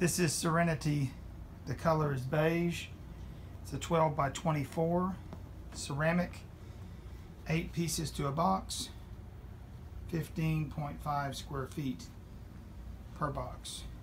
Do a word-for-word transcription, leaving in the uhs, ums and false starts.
This is Serenity. The color is beige. It's a twelve by twenty-four ceramic, eight pieces to a box, fifteen point five square feet per box.